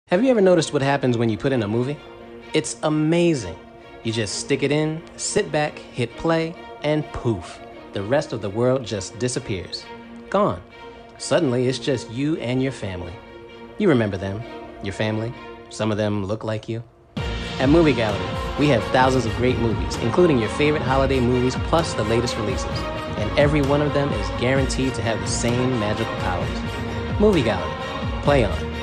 Have you ever noticed what happens when you put in a movie? It's amazing. You just stick it in, sit back, hit play, and poof, the rest of the world just disappears. Gone. Suddenly, it's just you and your family. You remember them, your family. Some of them look like you. At Movie Gallery, we have thousands of great movies, including your favorite holiday movies plus the latest releases. And every one of them is guaranteed to have the same magical powers. Movie Gallery. Play on.